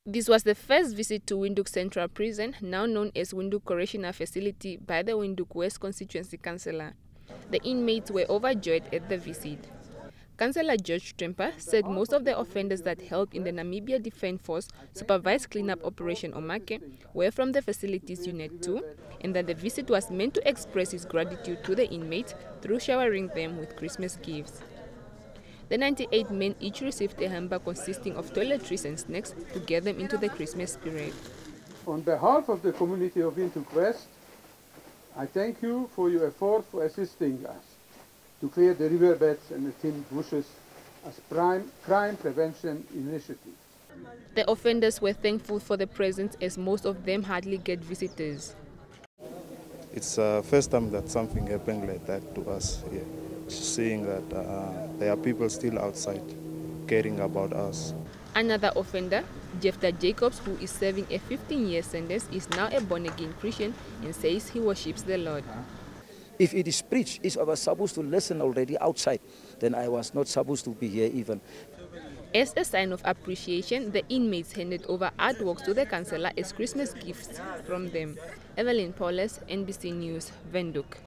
This was the first visit to Windhoek Central Prison, now known as Windhoek Correctional Facility, by the Windhoek West Constituency Councillor. The inmates were overjoyed at the visit. Councillor George Tremper said most of the offenders that helped in the Namibia Defence Force supervised cleanup Operation Omake were from the facilities Unit 2, and that the visit was meant to express his gratitude to the inmates through showering them with Christmas gifts. The 98 men each received a hamper consisting of toiletries and snacks to get them into the Christmas spirit. On behalf of the community of Windhoek West, I thank you for your effort for assisting us to clear the riverbeds and the thin bushes as crime prevention initiative. The offenders were thankful for the presents as most of them hardly get visitors. It's the first time that something happened like that to us here. Seeing that there are people still outside caring about us. Another offender, Jefta Jacobs, who is serving a 15-year sentence, is now a born-again Christian and says he worships the Lord. If it is preached, if I was supposed to listen already outside, then I was not supposed to be here even. As a sign of appreciation, the inmates handed over artworks to the councillor as Christmas gifts from them. Evelyn Paulus, NBC News, Windhoek.